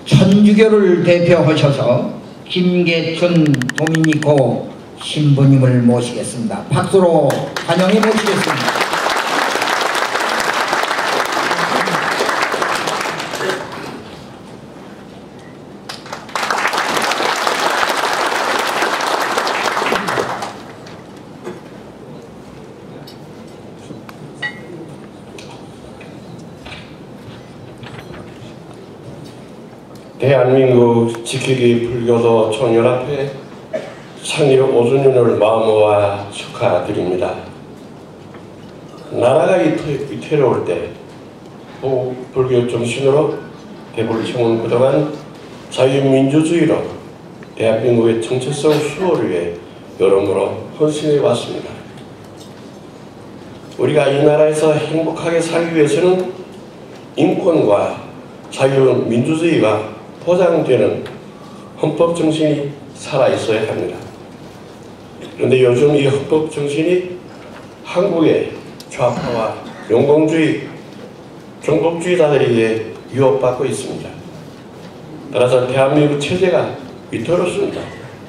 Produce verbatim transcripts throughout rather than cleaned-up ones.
천주교를 대표하셔서 김계춘 도미니코 신부님을 모시겠습니다. 박수로 환영해 모시겠습니다. 대한민국 지키기 불교도 총연합회 창립 오 주년을 마음모아 축하드립니다. 나라가 위태로울 때 불교 정신으로 대불청은 그동안 자유민주주의로 대한민국의 정체성 수호를 위해 여러모로 헌신해 왔습니다. 우리가 이 나라에서 행복하게 살기 위해서는 인권과 자유민주주의가 보장되는 헌법 정신이 살아있어야 합니다. 그런데 요즘 이 헌법 정신이 한국의 좌파와 용공주의, 종북주의자들에게 유혹받고 있습니다. 따라서 대한민국 체제가 위태롭습니다.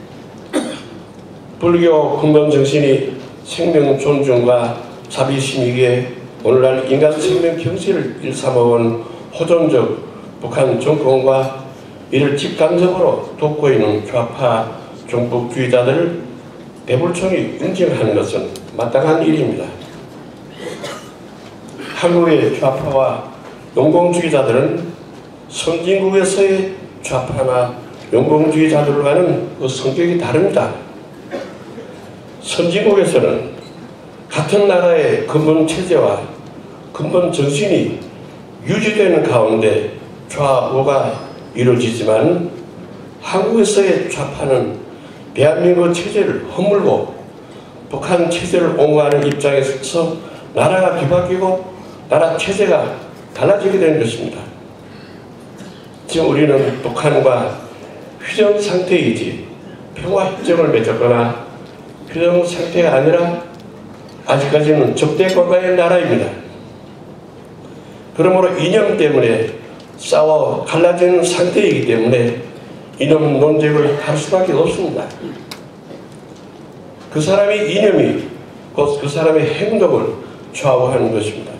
불교 근본 정신이 생명 존중과 자비심이기에 오늘날 인간 생명 경지를 일삼아온 호전적 북한 정권과 이를 직감적으로 돕고 있는 좌파 종북주의자들을 대불총이 응징하는 것은 마땅한 일입니다. 한국의 좌파와 용공주의자들은 선진국에서의 좌파나 용공주의자들과는 그 성격이 다릅니다. 선진국에서는 같은 나라의 근본 체제와 근본 정신이 유지되는 가운데 좌우가 이루어지지만 한국에서의 좌파는 대한민국 체제를 허물고 북한 체제를 옹호하는 입장에서 나라가 뒤바뀌고 나라 체제가 달라지게 되는 것입니다. 지금 우리는 북한과 휴전 상태이지 평화협정을 맺었거나 휴전 상태가 아니라 아직까지는 적대국가의 나라입니다. 그러므로 이념 때문에 싸워 갈라지는 상태이기 때문에 이념 논쟁을 할 수밖에 없습니다. 그 사람의 이념이 곧 그 사람의 행동을 좌우하는 것입니다.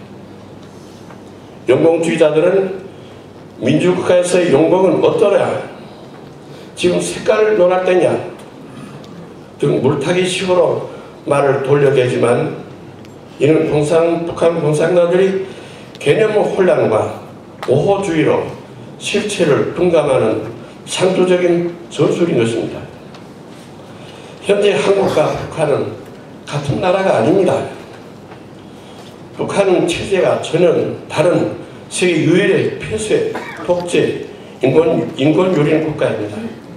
용공주의자들은 민주국가에서의 용공은 어떠냐, 지금 색깔을 논할 때냐 등 물타기 식으로 말을 돌려대지만 이는 공산, 북한 공산당들이 개념 혼란과 오호주의로 실체를 둔감하는 상투적인 전술인 것입니다. 현재 한국과 북한은 같은 나라가 아닙니다. 북한은 체제가 전혀 다른 세계 유일의 폐쇄, 독재, 인권, 인권유린 국가입니다.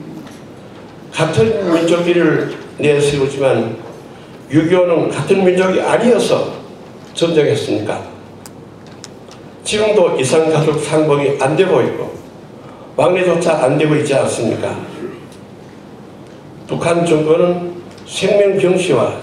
같은 민족끼리를 내세우지만 육이오는 같은 민족이 아니어서 전쟁했습니까? 지금도 이산가족 상봉이 안 되고 있고 왕래조차 안 되고 있지 않습니까? 북한 정권은 생명경시와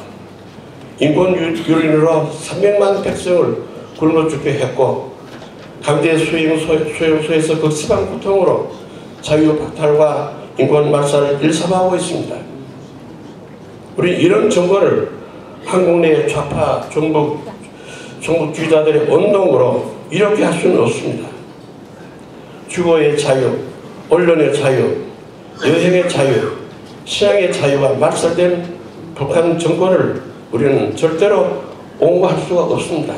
인권유린으로 삼백만 백성을 굶어 죽게 했고 강제 수용소에서 극심한 고통으로 자유박탈과 인권말살을 일삼하고 있습니다. 우리 이런 정권을 한국 내 좌파 종북, 종북주의자들의 운동으로 이렇게 할 수는 없습니다. 주거의 자유, 언론의 자유, 여행의 자유, 신앙의 자유가 말살된 북한 정권을 우리는 절대로 옹호할 수가 없습니다.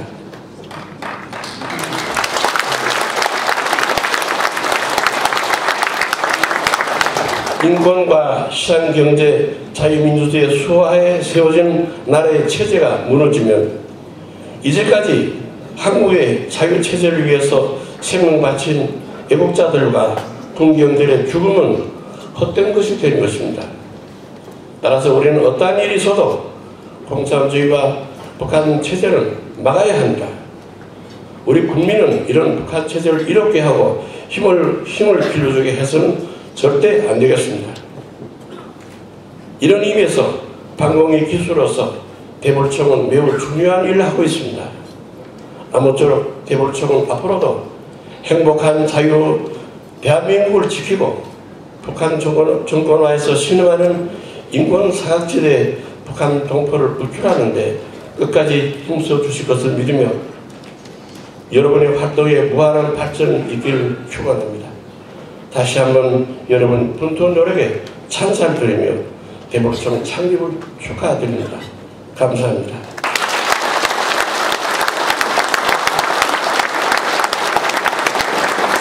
인권과 시장, 경제, 자유민주주의 수하에 세워진 나라의 체제가 무너지면 이제까지 한국의 자유체제를 위해서 생명 바친 애국자들과 군경들의 죽음은 헛된 것이 되는 것입니다. 따라서 우리는 어떠한 일이 있어도 공산주의와 북한 체제를 막아야 합니다. 우리 국민은 이런 북한 체제를 이롭게 하고 힘을, 힘을 길러주게 해서는 절대 안 되겠습니다. 이런 의미에서 방공의 기수로서 대불총은 매우 중요한 일을 하고 있습니다. 아무쪼록 대불총은 앞으로도 행복한 자유 대한민국을 지키고 북한 정권, 정권화에서 신음하는 인권 사각지대 북한 동포를 불출하는데 끝까지 힘써 주실 것을 믿으며 여러분의 활동에 무한한 발전이 있기를 축원합니다. 다시 한번 여러분 분투 노력에 찬사드리며 대북청 창립을 축하드립니다. 감사합니다.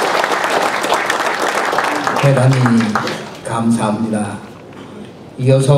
대단히 감사합니다. 이어서